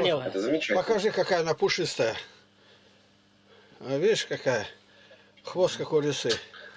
смелая. Это замечательно. Покажи, какая она пушистая. А видишь, какая? Хвост, как у лисы.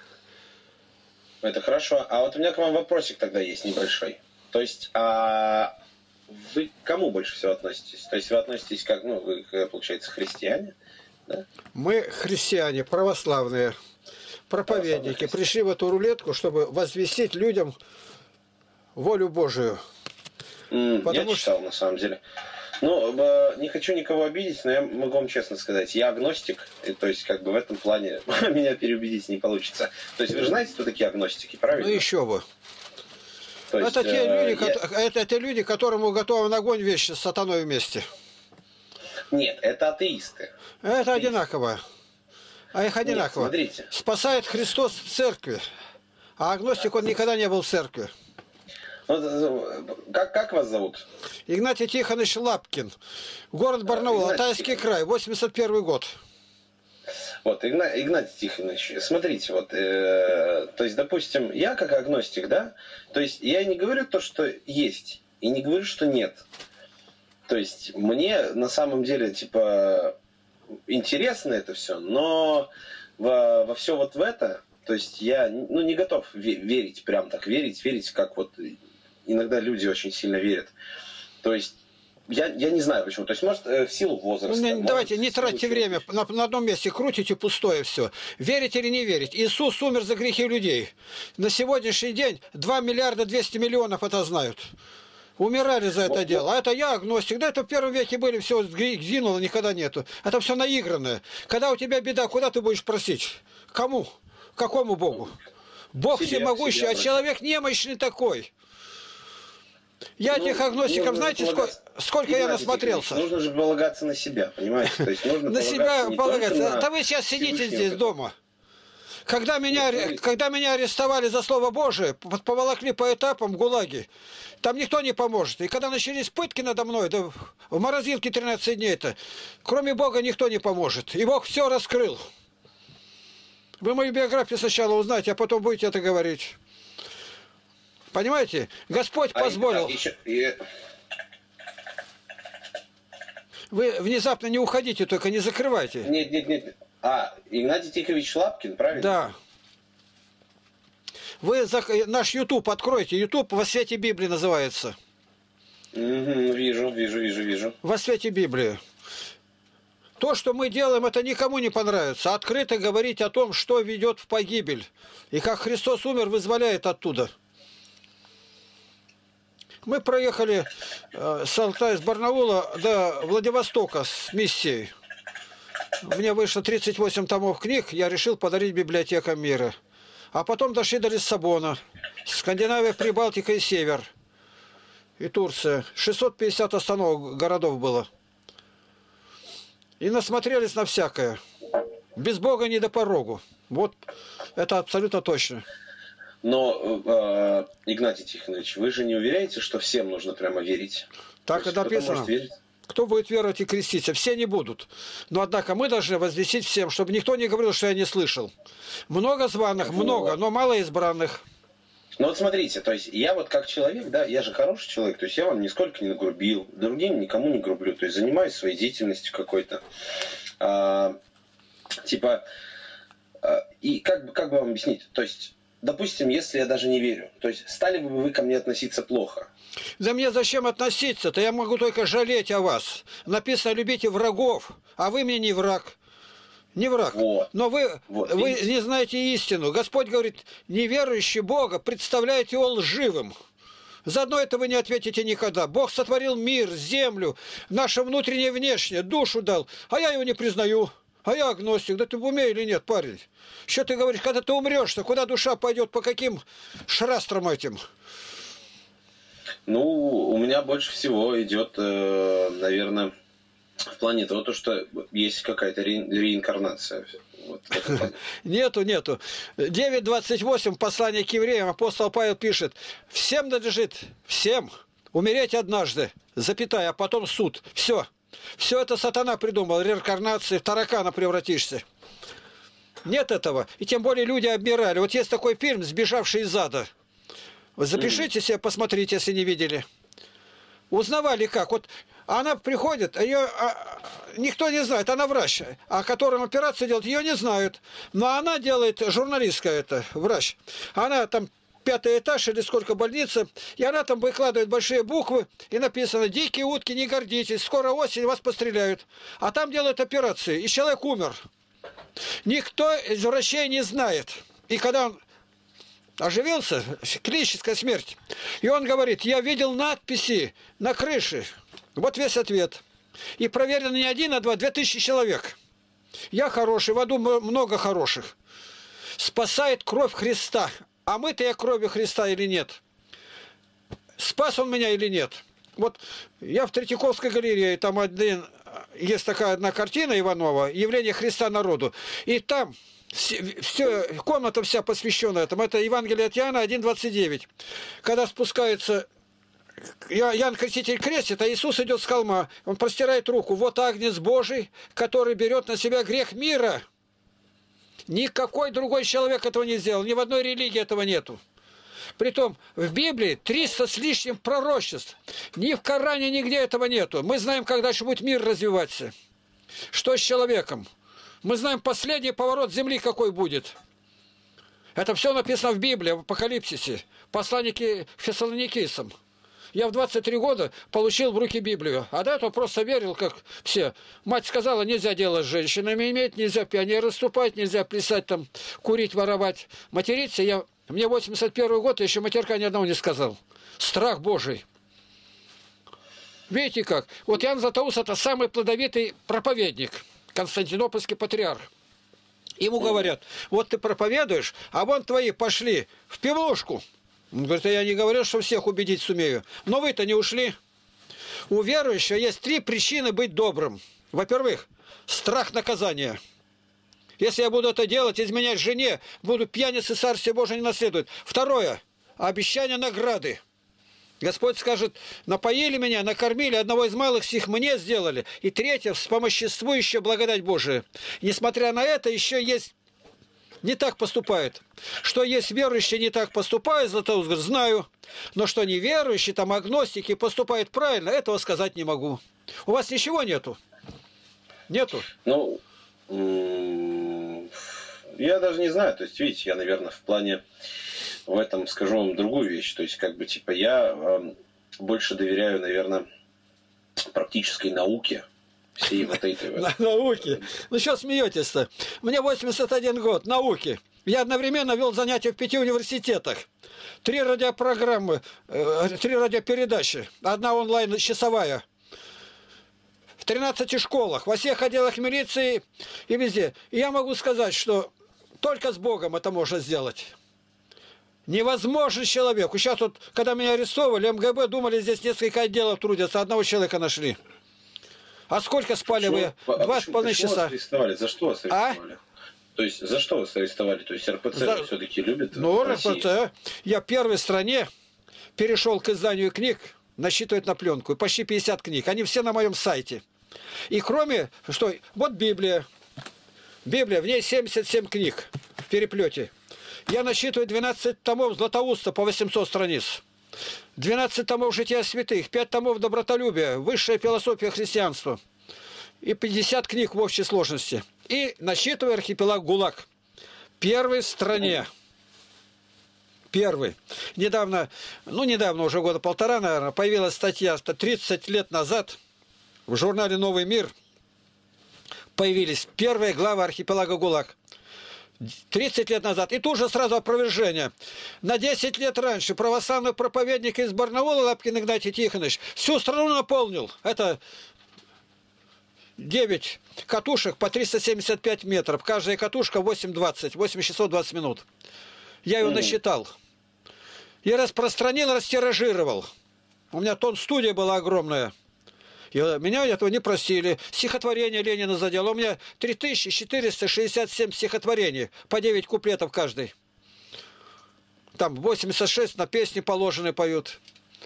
Это хорошо. А вот у меня к вам вопросик тогда есть небольшой. То есть, вы к кому больше всего относитесь? То есть вы относитесь как, ну, вы, получается, христиане? Да? Мы христиане, православные, проповедники. Пришли в эту рулетку, чтобы возвестить людям волю Божию. Я читал, на самом деле. Ну, не хочу никого обидеть, но я могу вам честно сказать, я агностик, и, то есть, как бы в этом плане меня переубедить не получится. То есть, вы же знаете, кто такие агностики, правильно? Ну, еще бы. То есть, это те люди, которым уготован огонь вещи с сатаной вместе. Нет, это атеисты. Это одинаково. А их одинаково. Нет, смотрите. Спасает Христос в церкви, а агностик он никогда не был в церкви. Как вас зовут? Игнатий Тихонович Лапкин. Город Барнаул, Алтайский край, 81 год. Вот, Игнатий Тихонович, смотрите, вот, то есть, допустим, я как агностик, да, то есть я не говорю то, что есть, и не говорю, что нет. То есть мне на самом деле, типа, интересно это все, но во все вот в это, то есть я, ну, не готов верить, прям так верить, как вот иногда люди очень сильно верят. То есть я не знаю почему. То есть, может, в силу возраста. Ну, давайте, не тратьте время. На одном месте крутите пустое все. Верить или не верить? Иисус умер за грехи людей. На сегодняшний день 2 миллиарда 200 миллионов это знают. Умирали за это дело. А это я агностик. Да это в первом веке были, все сгинуло, никогда нету. Это все наигранное. Когда у тебя беда, куда ты будешь просить? Кому? Какому Богу? Бог всемогущий, а человек немощный такой. Я этих агностиков, знаете, сколько я насмотрелся? Нужно же полагаться на себя, понимаете? То есть нужно на себя полагаться. Да вы сейчас сидите Всевышнего здесь дома. Когда меня арестовали за Слово Божие, поволокли по этапам в ГУЛАГе, там никто не поможет. И когда начались пытки надо мной, да, в морозилке 13 дней-то, кроме Бога никто не поможет. И Бог все раскрыл. Вы мою биографию сначала узнаете, а потом будете это говорить. Понимаете? Господь позволил. Вы внезапно не уходите, только не закрывайте. Нет. Игнатий Тихонович Лапкин, правильно? Да. Вы наш YouTube откройте. YouTube «Во свете Библии» называется. Вижу. «Во свете Библии». То, что мы делаем, это никому не понравится. Открыто говорить о том, что ведет в погибель. И как Христос умер, вызволяет оттуда. Мы проехали с Алтая, с Барнаула до Владивостока с миссией. У меня вышло 38 томов книг, я решил подарить библиотекам мира. А потом дошли до Лиссабона, Скандинавия, Прибалтика и Север. И Турция. 650 остановок городов было. И насмотрелись на всякое. Без Бога не до порогу. Вот это абсолютно точно. Но, Игнатий Тихонович, вы же не уверяете, что всем нужно прямо верить? Так и написано. Кто будет веровать и креститься? Все не будут. Но, однако, мы должны возвестить всем, чтобы никто не говорил, что я не слышал. Много званых, много, но мало избранных. Ну вот смотрите, то есть я вот как человек, да, я же хороший человек, то есть я вам нисколько не нагрубил, другим никому не грублю, то есть занимаюсь своей деятельностью какой-то. И как бы вам объяснить? То есть, допустим, если я даже не верю, то есть стали бы вы ко мне относиться плохо? Да мне зачем относиться-то? Я могу только жалеть о вас. Написано, любите врагов, а вы мне не враг. Не враг. Вот. Но вы не знаете истину. Господь говорит, неверующий Бога представляете его лживым. Заодно это вы не ответите никогда. Бог сотворил мир, землю, наше внутреннее и внешнее, душу дал, а я его не признаю. А я агностик. Да ты в уме или нет, парень? Что ты говоришь, когда ты умрешь-то, куда душа пойдет, по каким шрастрам этим? Ну, у меня больше всего идет, наверное, в плане того, что есть какая-то реинкарнация. Вот, нету. 9:28 послание к евреям апостол Павел пишет: всем надлежит, всем умереть однажды, запятая, а потом суд. Все это сатана придумал, реинкарнации, в таракана превратишься. Нет этого. И тем более люди обмирали. Вот есть такой фильм «Сбежавший из ада». Запишите себе, посмотрите, если не видели. Узнавали как. Вот Она приходит, ее никто не знает, она врач, а которым операцию делать, ее не знают. Но она делает, журналистка это, врач. Она там 5-й этаж или сколько больница, и она там выкладывает большие буквы, и написано: «Дикие утки, не гордитесь, скоро осень, вас постреляют». А там делают операции, и человек умер. Никто из врачей не знает. И когда он оживился, клиническая смерть, и он говорит: «Я видел надписи на крыше». Вот весь ответ. И проверено не 1, а 2, 2000 человек. Я хороший, в аду много хороших. Спасает кровь Христа. А мы-то я кровью Христа или нет? Спас он меня или нет? Вот я в Третьяковской галерее, там есть такая одна картина Иванова «Явление Христа народу». И там комната вся посвящена этому. Это Евангелие от Иоанна 1:29. Когда спускается Иоанн Креститель крестит, а Иисус идет с холма. Он простирает руку. Вот Агнец Божий, который берет на себя грех мира. Никакой другой человек этого не сделал. Ни в одной религии этого нету. Притом в Библии 300 с лишним пророчеств. Ни в Коране нигде этого нету. Мы знаем, как дальше будет мир развиваться. Что с человеком? Мы знаем последний поворот земли какой будет. Это все написано в Библии, в Апокалипсисе. Посланники Фессалоникийцам. Я в 23 года получил в руки Библию. А до этого просто верил, как все. Мать сказала: нельзя делать с женщинами иметь, нельзя пионер выступать, нельзя плясать, там, курить, воровать, материться. Мне 81 год, еще матерка ни одного не сказал. Страх Божий. Видите как? Вот Иоанн Златоуст – это самый плодовитый проповедник, константинопольский патриарх. Ему говорят: вот ты проповедуешь, а вон твои пошли в пивнушку. Он говорит: я не говорю, что всех убедить сумею. Но вы-то не ушли. У верующего есть 3 причины быть добрым. Во-первых, страх наказания. Если я буду это делать, изменять жене, буду пьяницей, Царствие Божие не наследует. Второе, обещание награды. Господь скажет: напоили меня, накормили, одного из малых сих мне сделали. И третье, вспомоществующая благодать Божия. Несмотря на это, еще есть... Не так поступают. Что есть верующие, не так поступают, Златоуст говорит: знаю. Но что неверующие, там агностики поступают правильно, этого сказать не могу. У вас ничего нету? Нету? Ну, я даже не знаю. То есть, видите, я, наверное, в плане в этом скажу вам другую вещь. То есть, как бы, типа, я больше доверяю, наверное, практической науке. Всей вот этой вот. Науки. Ну что смеетесь-то? Мне 81 год, науки. Я одновременно вел занятия в 5 университетах. 3 радиопрограммы, 3 радиопередачи. Одна онлайн часовая. В 13 школах, во всех отделах милиции и везде. И я могу сказать, что только с Богом это можно сделать. Невозможно человеку. Сейчас вот, когда меня арестовали, МГБ думали, здесь несколько отделов трудятся, одного человека нашли. А сколько спали вы? 2,5 часа. Вас арестовали? За что вас арестовали? То есть, за что вас арестовали? То есть, РПЦ все-таки любит? Ну, РПЦ. Я в первой стране перешел к изданию книг, насчитывать на пленку. Почти 50 книг. Они все на моем сайте. И кроме, что, вот Библия. Библия, в ней 77 книг в переплете. Я насчитываю 12 томов Златоуста по 800 страниц. 12 томов жития святых, 5 томов добротолюбия, высшая философия христианства и 50 книг в общей сложности. И насчитываю архипелаг ГУЛАГ. Первый в стране. Первый. Недавно, уже года 1,5, наверное, появилась статья, что 30 лет назад в журнале «Новый мир» появились первые главы архипелага ГУЛАГ. 30 лет назад. И тут же сразу опровержение. На 10 лет раньше православный проповедник из Барнаула Лапкин Игнатий Тихонович всю страну наполнил. Это 9 катушек по 375 метров. Каждая катушка 8620 минут. Я его насчитал. И распространил, растиражировал. У меня студия была огромная. И меня этого не просили. Стихотворение Ленина задел. У меня 3467 стихотворений. По 9 куплетов каждый. Там 86 на песни положенные поют.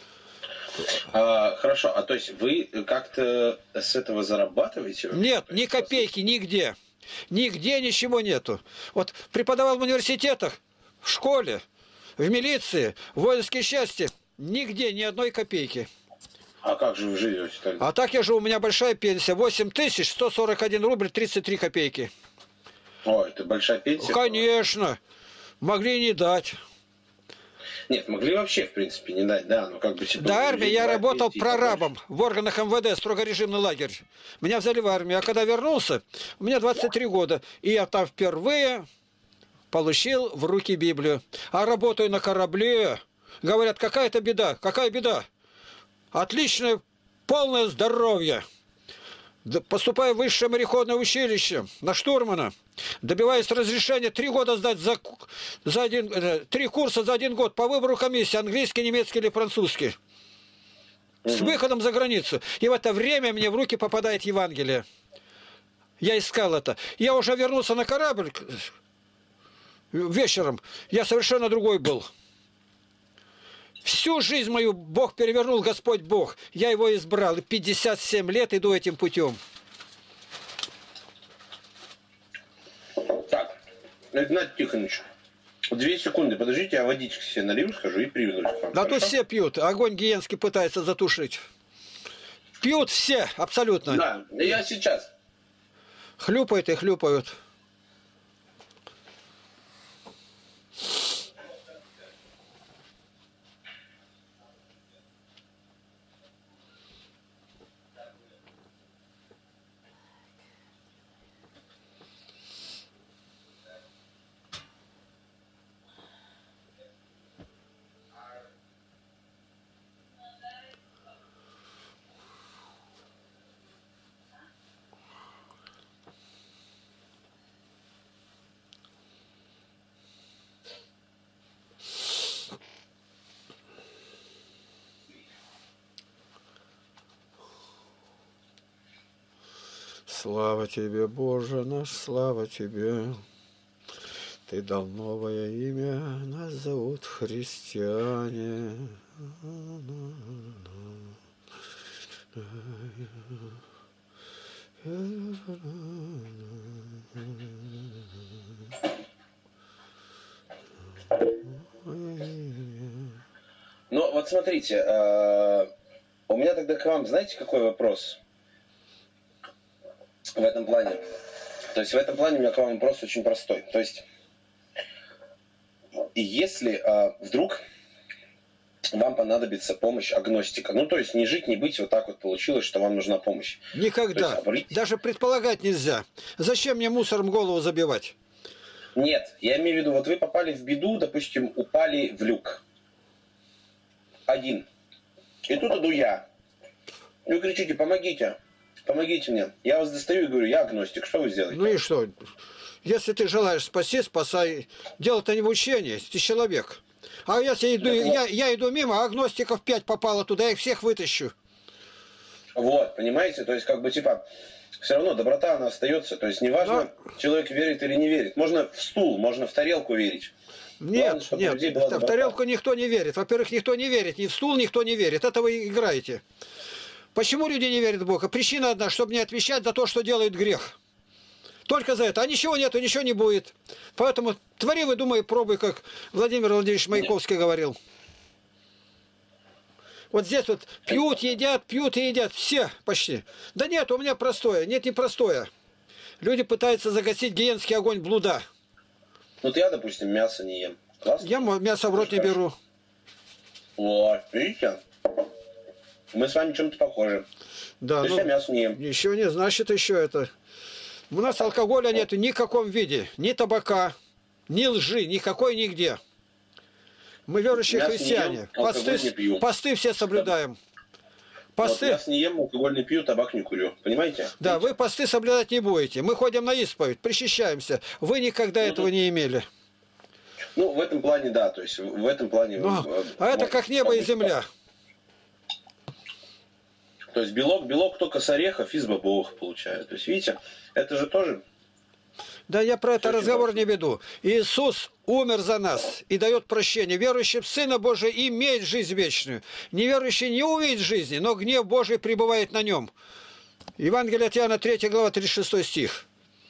Хорошо. А то есть вы как-то с этого зарабатываете? Нет, ни копейки, нигде. Нигде ничего нету. Вот преподавал в университетах, в школе, в милиции, в воинской части. Нигде ни одной копейки. А как же вы живете тогда? А так я живу, у меня большая пенсия. 8141 рубль 33 копейки. О, это большая пенсия? Конечно. Могли не дать. Нет, могли вообще, в принципе, не дать, да, но как бы... Типа, До армии я работал пенсии, прорабом в органах МВД, строгорежимный лагерь. Меня взяли в армию. А когда вернулся, у меня 23 года. И я там впервые получил в руки Библию. А работаю на корабле. Говорят, какая-то беда. Какая беда? Отличное, полное здоровье. Поступаю в высшее мореходное училище на штурмана. Добиваюсь разрешения 3 года сдать за 3 курса за 1 год по выбору комиссии. Английский, немецкий или французский. С выходом за границу. И в это время мне в руки попадает Евангелие. Я искал это. Я уже вернулся на корабль вечером. Я совершенно другой был. Всю жизнь мою Бог перевернул, Господь Бог. Я его избрал. И 57 лет иду этим путем. Так, Игнат Тихонович, 2 секунды, подождите, я водички себе налью, схожу и приведу к вам. Да Хорошо? тут все пьют. Огонь гиенский пытается затушить. Пьют все, абсолютно. Да, я сейчас. Хлюпают и хлюпают. Слава тебе, Боже наш, слава тебе. Ты дал новое имя, нас зовут христиане. Ну, вот смотрите, у меня тогда к вам, знаете, какой вопрос в этом плане? То есть в этом плане у меня к вам вопрос очень простой. То есть, если вдруг вам понадобится помощь агностика, ну, то есть не жить, не быть, вот так вот получилось, что вам нужна помощь. Никогда. Даже предполагать нельзя. Зачем мне мусором голову забивать? Нет, я имею в виду, вот вы попали в беду, допустим, упали в люк. Один. И тут иду я. И вы кричите, помогите, помогите мне. Я вас достаю и говорю, я агностик, что вы сделаете? Ну и что? Если ты желаешь спасти, спасай. Дело-то не в учении, ты человек. А если иду, я иду мимо, а агностиков 5 попало туда, я их всех вытащу. Вот, понимаете? То есть, как бы, типа, все равно доброта, она остается. То есть, неважно, человек верит или не верит. Можно в стул, можно в тарелку верить. Нет, главное, нет, в тарелку никто не верит. Во-первых, никто не верит, и в стул никто не верит. Это вы играете. Почему люди не верят в Бога? Причина одна, чтобы не отвечать за то, что делает грех. Только за это. А ничего нету, ничего не будет. Поэтому твори, выдумай, пробуй, как Владимир Владимирович Маяковский говорил. Вот здесь вот пьют и едят. Все почти. Да нет, у меня простое. Нет, не простое. Люди пытаются загасить гиенский огонь блуда. Вот я, допустим, мясо не ем. Классно? Я мясо в рот не беру. Вот, видите? Мы с вами чем-то похожи. Да, я мясо не ем. Еще не, значит, еще это. У нас алкоголя нет ни в каком виде. Ни табака, ни лжи, никакой нигде. Мы верующие мясо христиане. Не ем, посты все соблюдаем. Посты... Вот мясо не ем, алкоголь не пью, табак не курю. Понимаете? Да, вы посты соблюдать не будете. Мы ходим на исповедь, причащаемся. Вы никогда этого не имели. Ну, в этом плане, да. То есть, в этом плане... А это как небо и земля. То есть, белок только с орехов из бобовых получают. То есть, видите, это же тоже... Да я про это разговор не веду. Иисус умер за нас и дает прощение. Верующий в Сына Божия имеет жизнь вечную. Неверующий не увидит жизни, но гнев Божий пребывает на нем. Евангелие от Иоанна, 3 глава, 36 стих.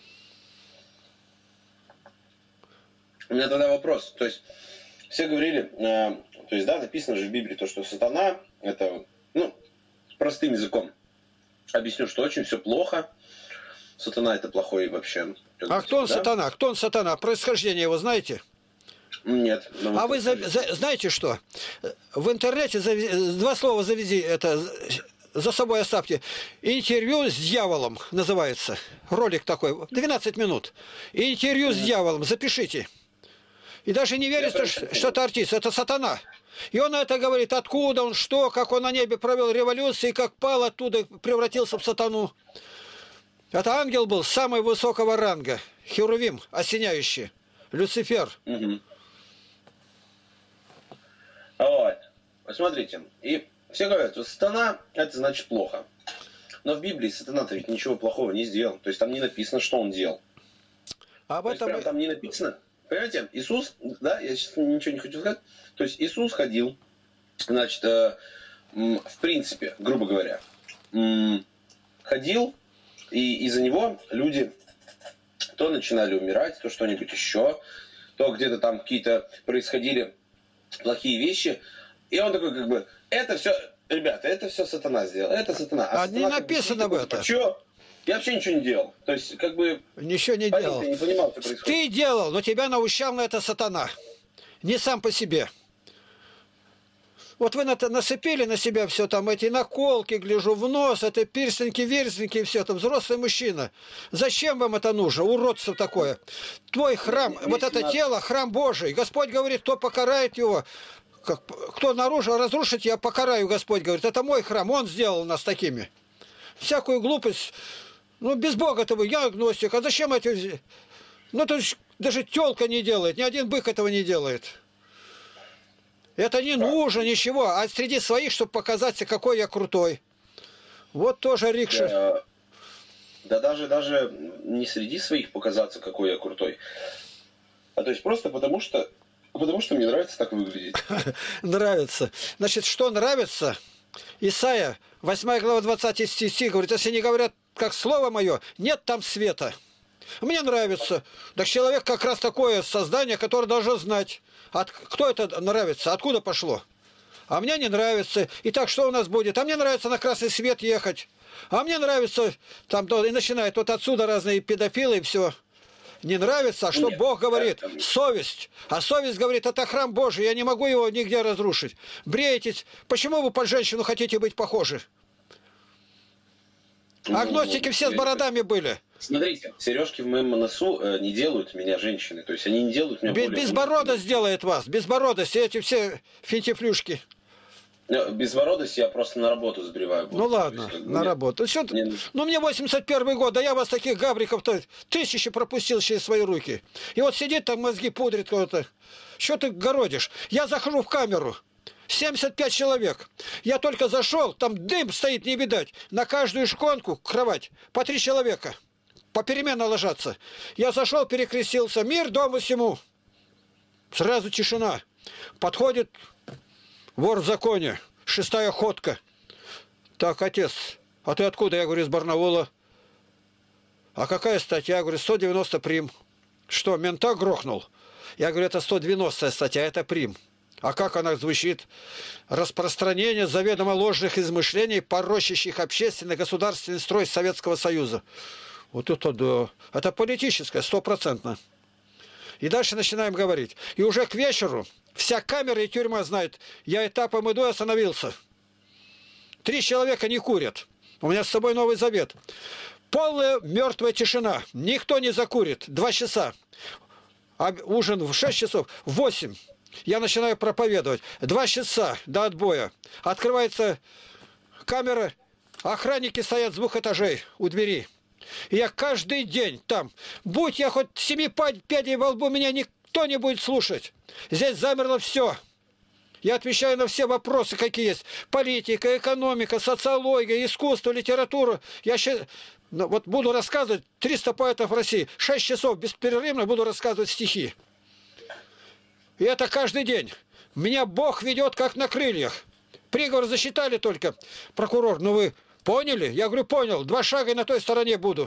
У меня тогда вопрос. То есть, все говорили, то есть, да, написано же в Библии, то, что сатана, это, ну, простым языком объясню, что очень все плохо. Сатана это плохой вообще. А кто он, да? Сатана? Кто он сатана? Происхождение его знаете? Нет. А вы знаете что? В интернете два слова заведи, это за собой оставьте. Интервью с дьяволом называется. Ролик такой, 12 минут. Интервью с дьяволом, запишите. И даже не верится, что это артист, это сатана. И он это говорит, откуда он, что, как он на небе провел революцию, и как пал оттуда, превратился в сатану. Это ангел был самого высокого ранга. Херувим, осеняющий. Люцифер. Угу. Вот. Посмотрите. И все говорят, что сатана это значит плохо. Но в Библии сатана-то ведь ничего плохого не сделал. То есть там не написано, что он делал. Об этом... прям там не написано. Понимаете, Иисус, да, я сейчас ничего не хочу сказать. То есть Иисус ходил, значит, в принципе, грубо говоря, ходил, и из-за него люди то начинали умирать, то что-нибудь еще, то где-то там какие-то происходили плохие вещи. И он такой, как бы, это все, ребята, это все сатана сделал, это сатана. А сатана, не написано об этом. Что? Я вообще ничего не делал. То есть, как бы... Ничего не делал. Я не понимал, что происходит. Ты делал, но тебя наущал на это сатана. Не сам по себе. Вот вы насыпили на себя все там, эти наколки, гляжу, в нос, это пирсинги, вирсинги, все там, взрослый мужчина. Зачем вам это нужно, уродство такое? Твой храм, вот это тело, храм Божий. Господь говорит, кто покарает его, кто наружу разрушит, я покараю, Господь говорит. Это мой храм, Он сделал нас такими. Всякую глупость, ну без Бога-то вы, я агностик, а зачем это? Ну то есть даже тёлка не делает, ни один бык этого не делает. Это не нужно ничего, а среди своих, чтобы показать, какой я крутой. Вот тоже рикша. Да даже не среди своих показаться, какой я крутой. А то есть просто потому что мне нравится так выглядеть. Нравится. Значит, что нравится? Исайя, 8 глава, 20 стих, говорит, если не говорят, как слово мое, нет там света. Мне нравится. Так человек как раз такое создание, которое должно знать. Кто это нравится? Откуда пошло? А мне не нравится. Итак, что у нас будет? А мне нравится на красный свет ехать. А мне нравится, там и начинает вот отсюда разные педофилы и все. Не нравится, а что нет, Бог говорит? Совесть. А совесть говорит, это храм Божий, я не могу его нигде разрушить. Бреетесь. Почему вы под женщину хотите быть похожи? Агностики все с бородами были. Смотрите, сережки в моем носу не делают меня женщиной. То есть они не делают меня более... Безбородость делает вас. Безбородость. Эти все финтифлюшки. Безбородость я просто на работу сбриваю. Ну ладно, есть, на работу. Ну мне 81 год, да я вас таких гавриков-то тысячи пропустил через свои руки. И вот сидит там мозги пудрит кого-то. Что ты городишь? Я захожу в камеру. 75 человек. Я только зашел, там дым стоит, не видать. На каждую шконку, кровать, по 3 человека. Попеременно ложатся. Я зашел, перекрестился. Мир дому всему. Сразу тишина. Подходит вор в законе. 6-я ходка. Так, отец, а ты откуда? Я говорю, из Барнаула. А какая статья? Я говорю, 190 прим. Что, мента грохнул? Я говорю, это 190 статья, это прим. А как она звучит? Распространение заведомо ложных измышлений, порочащих общественный государственный строй Советского Союза. Вот это да. Это политическое, 100%. И дальше начинаем говорить. И уже к вечеру вся камера и тюрьма знает, я этапом иду и остановился. 3 человека не курят. У меня с собой Новый Завет. Полная мертвая тишина. Никто не закурит. 2 часа. А ужин в 6 часов. В 8. Я начинаю проповедовать. 2 часа до отбоя. Открывается камера. Охранники стоят с 2 этажей у двери. И я каждый день там. Будь я хоть 7 пядей во лбу, меня никто не будет слушать. Здесь замерло все. Я отвечаю на все вопросы, какие есть. Политика, экономика, социология, искусство, литература. Я сейчас... Вот буду рассказывать 300 поэтов в России. 6 часов бесперерывно буду рассказывать стихи. И это каждый день. Меня Бог ведет как на крыльях. Приговор засчитали только. Прокурор, ну вы поняли? Я говорю, понял. 2 шага и на той стороне буду.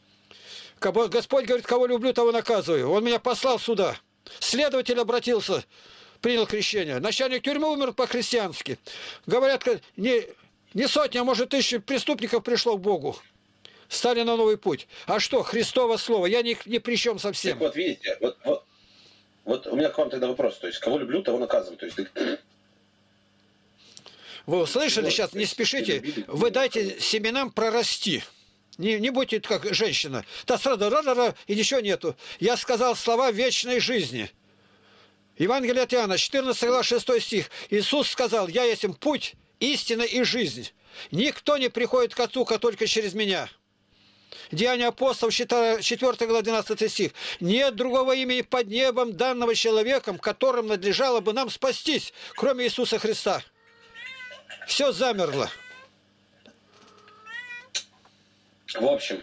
Господь говорит, кого люблю, того наказываю. Он меня послал сюда. Следователь обратился, принял крещение. Начальник тюрьмы умер по-христиански. Говорят, Не сотни, а может 1000 преступников пришло к Богу. Стали на новый путь. А что, Христово слово? Я ни при чем совсем. Так вот, видите, вот у меня к вам тогда вопрос. То есть, кого люблю, того наказываю. То есть, вы услышали вот, сейчас? Не спешите. Вы дайте семенам прорасти. Не будьте как женщина. Да сразу ра-ра-ра, и ничего нету. Я сказал слова вечной жизни. Евангелие от Иоанна, 14 глава, 6 стих. Иисус сказал: «Я есть им путь, истина и жизнь. Никто не приходит к Отцу, как только через меня». Деяния апостолов, 4 глава, 12 стих. «Нет другого имени под небом, данного человеком, которым надлежало бы нам спастись, кроме Иисуса Христа». Все замерло. в общем,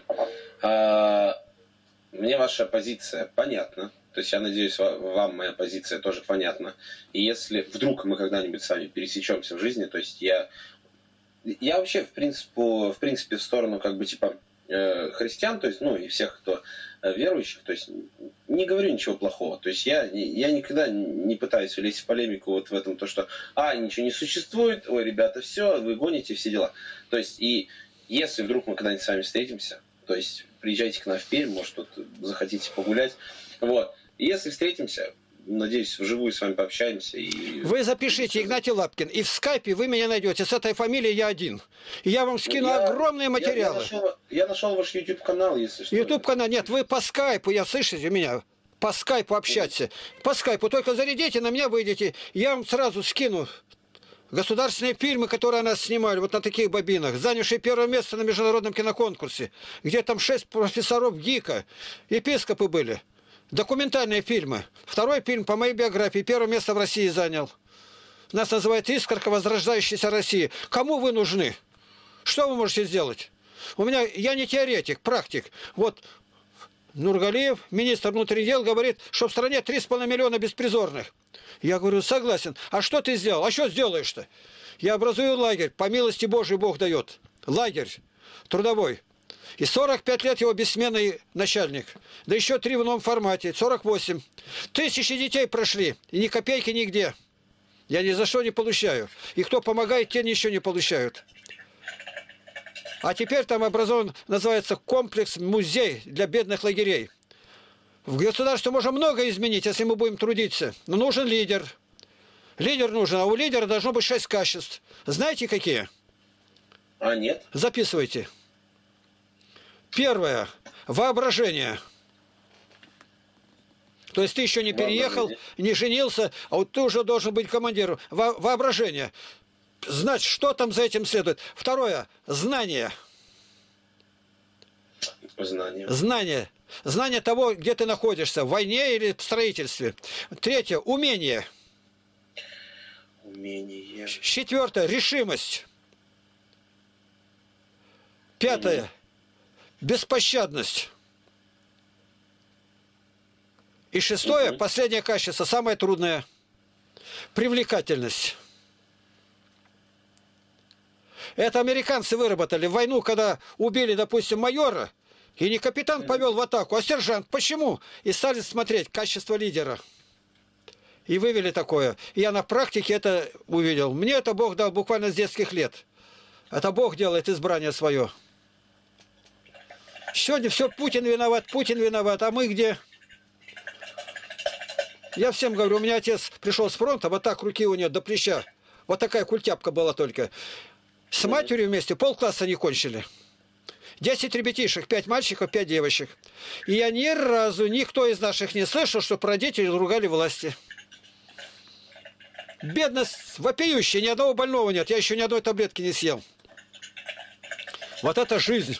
мне ваша позиция понятна. То есть я надеюсь, вам моя позиция тоже понятна. И если вдруг мы когда-нибудь с вами пересечемся в жизни, то есть я вообще, в принципе, в сторону как бы типа христиан, то есть, ну, и всех, кто верующих, то есть не говорю ничего плохого. То есть я никогда не пытаюсь влезть в полемику вот в этом, то, что ничего не существует, ой, ребята, все, вы гоните, все дела. То есть, и если вдруг мы когда-нибудь с вами встретимся, то есть приезжайте к нам в Пермь, может, тут захотите погулять, вот. И если встретимся, надеюсь, вживую с вами пообщаемся. И... Вы запишите Игнатий Лапкин, и в скайпе вы меня найдете. С этой фамилией я один. И я вам скину огромные материалы. Я нашел ваш YouTube-канал, если что. YouTube-канал, нет, вы по скайпу, слышите меня? По скайпу общаться. По скайпу, только зарядите, на меня выйдете. Я вам сразу скину государственные фильмы, которые нас снимали, вот на таких бобинах, занявшие первое место на международном киноконкурсе, где там 6 профессоров ГИКа, епископы были. Документальные фильмы. Второй фильм по моей биографии. Первое место в России занял. Нас называют «Искорка возрождающейся России». Кому вы нужны? Что вы можете сделать? Я не теоретик, практик. Вот Нургалиев, министр внутренних дел, говорит, что в стране 3,5 миллиона беспризорных. Я говорю, согласен. А что ты сделал? А что сделаешь-то? Я образую лагерь. По милости Божией Бог дает. Лагерь трудовой. И 45 лет его бессменный начальник. Да еще 3 в новом формате. 48. Тысячи детей прошли. И ни копейки нигде. Я ни за что не получаю. И кто помогает, те ничего не получают. А теперь там образован, называется, комплекс-музей для бедных лагерей. В государстве можно много изменить, если мы будем трудиться. Но нужен лидер. Лидер нужен, а у лидера должно быть 6 качеств. Знаете, какие? Нет. Записывайте. Первое. Воображение. То есть ты еще не переехал, не женился, а вот ты уже должен быть командиром. Воображение. Знать, что там за этим следует. Второе. Знание. Знание. Знание того, где ты находишься, в войне или в строительстве. Третье. Умение. Четвертое. Решимость. Пятое. Беспощадность. И шестое, последнее качество, самое трудное. Привлекательность. Это американцы выработали в войну, когда убили, допустим, майора, и не капитан повел в атаку, а сержант. Почему? И стали смотреть качество лидера. И вывели такое. И я на практике это увидел. Мне это Бог дал буквально с детских лет. Это Бог делает избрание свое. Сегодня все Путин виноват, а мы где? Я всем говорю, у меня отец пришел с фронта, вот так руки у него до плеча. Вот такая культяпка была только. С матерью вместе полкласса не кончили. 10 ребятишек, 5 мальчиков, 5 девочек. И я ни разу, никто из наших не слышал, что родители ругали власти. Бедность вопиющая, ни одного больного нет. Я еще ни одной таблетки не съел. Вот это жизнь.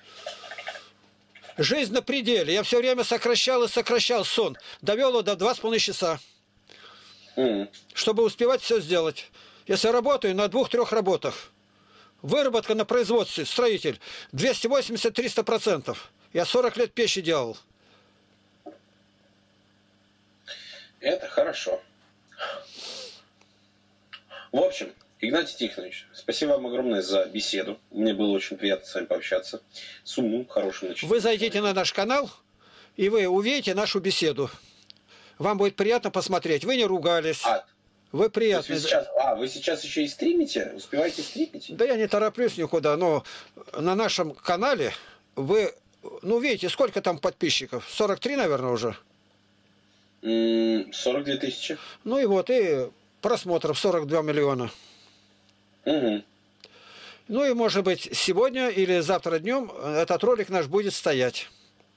Жизнь на пределе. Я все время сокращал и сокращал сон. Довел его до 2,5 часа. Чтобы успевать все сделать. Если работаю на 2-3 работах. Выработка на производстве, строитель, 280-300%. Я 40 лет печи делал. Это хорошо. В общем, Игнатий Тихонович, спасибо вам огромное за беседу. Мне было очень приятно с вами пообщаться. С умным, хорошим началом. Вы зайдите на наш канал, и вы увидите нашу беседу. Вам будет приятно посмотреть. Вы не ругались. Вы То есть приятный. вы сейчас еще и стримите? Успеваете стримить? Да я не тороплюсь никуда, но на нашем канале вы, ну видите, сколько там подписчиков? 43, наверное, уже. 42 тысячи. Ну и вот, и просмотров 42 миллиона. Угу. Ну и может быть сегодня или завтра днем этот ролик наш будет стоять.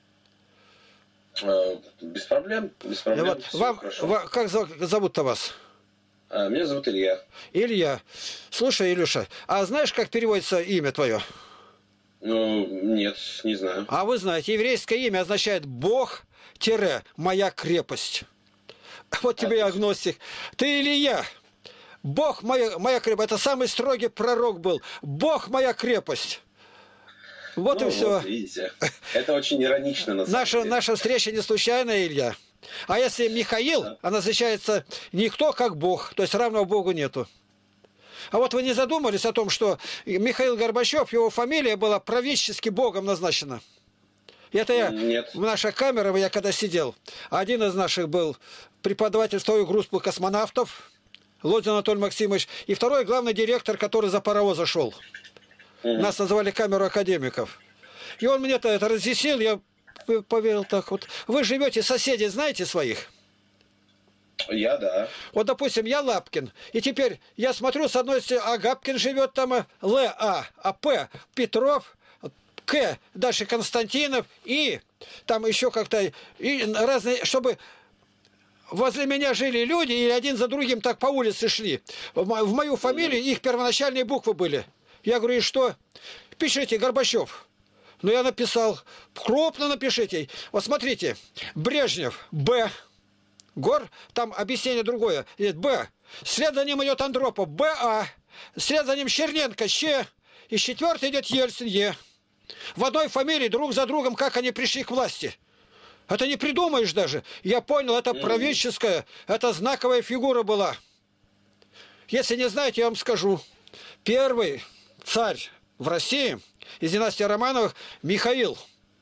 Без проблем, без проблем. Вот, как зовут-то вас? Меня зовут Илья. Илья. Слушай, Илюша, а знаешь, как переводится имя твое? Ну, нет, не знаю. А вы знаете, еврейское имя означает Бог-моя крепость. Вот тебе и агностик. Ты Илья. Бог моя крепость. Это самый строгий пророк был. Бог моя крепость. Вот и все. Вот, видите. Это очень иронично на самом деле. Наша встреча не случайная, Илья. А если Михаил, она означается никто как Бог, то есть равного Богу нету. А вот вы не задумались о том, что Михаил Горбачев, его фамилия была правительски Богом назначена? Это Нет. наша камера, я когда сидел, один из наших был преподаватель второй группы космонавтов, Лодин Анатолий Максимович, и второй главный директор, который за паровоз шел. Нас называли камеру академиков. И он мне это разъяснил, я поверил так вот. Вы живете, соседей знаете своих? Я, да. Вот, допустим, я Лапкин, и теперь я смотрю, с одной стороны, Агапкин живет там, а П, Петров, К, дальше Константинов, и там еще как-то, и разные, чтобы возле меня жили люди, и один за другим так по улице шли. В мою фамилию их первоначальные буквы были. Я говорю, и что? Пишите, Горбачев. Ну, я написал, крупно напишите. Вот смотрите, Брежнев, Б. Гор, там объяснение другое. Б. Вслед за ним идет Андропов, Б.А. Вслед за ним Черненко, Щ. И с четвертой идет Ельцин, Е. В одной фамилии друг за другом, как они пришли к власти. Это не придумаешь даже. Я понял, это правительская, это знаковая фигура была. Если не знаете, я вам скажу. Первый царь в России из династии Романовых Михаил.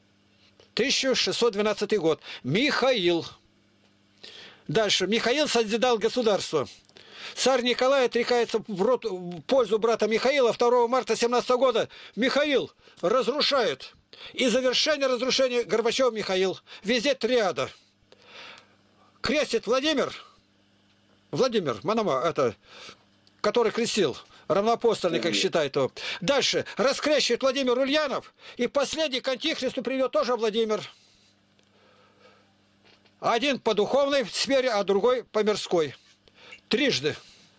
1612 год. Михаил. Дальше. Михаил созидал государство. Царь Николай отрекается в пользу брата Михаила 2 марта 17 года. Михаил разрушает. И завершение разрушения Горбачев Михаил. Везде триада. Крестит Владимир Мономах, это, который крестил. Равноапостольный, как считает его. Дальше. Раскрещивает Владимир Ульянов. И последний к антихристу приведет тоже Владимир. Один по духовной сфере, а другой по мирской. Трижды.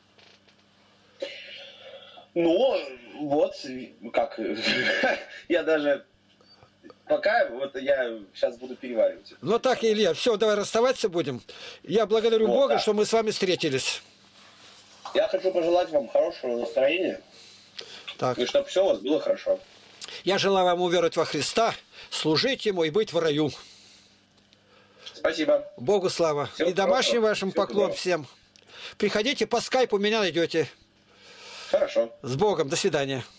Ну, вот, как, я даже, пока, вот я сейчас буду переваривать. Ну так, Илья, все, давай расставаться будем. Я благодарю Вот, Бога, да. что мы с вами встретились. Я хочу пожелать вам хорошего настроения, Так. и чтобы все у вас было хорошо. Я желаю вам уверовать во Христа, служить Ему и быть в раю. Спасибо. Богу слава. Всего И домашним хорошего. вашим Всего поклон доброго. всем. Приходите по скайпу, меня найдете. Хорошо. С Богом. До свидания.